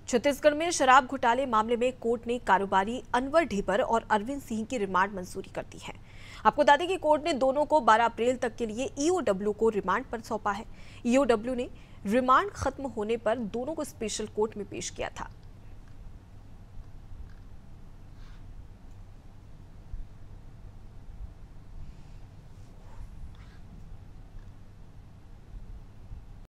छत्तीसगढ़ में शराब घोटाले मामले में कोर्ट ने कारोबारी अनवर ढेबर और अरविंद सिंह की रिमांड मंजूरी कर दी है। आपको बता दें कि कोर्ट ने दोनों को 12 अप्रैल तक के लिए ईओडब्ल्यू को रिमांड पर सौंपा है। ईओडब्ल्यू ने रिमांड खत्म होने पर दोनों को स्पेशल कोर्ट में पेश किया था।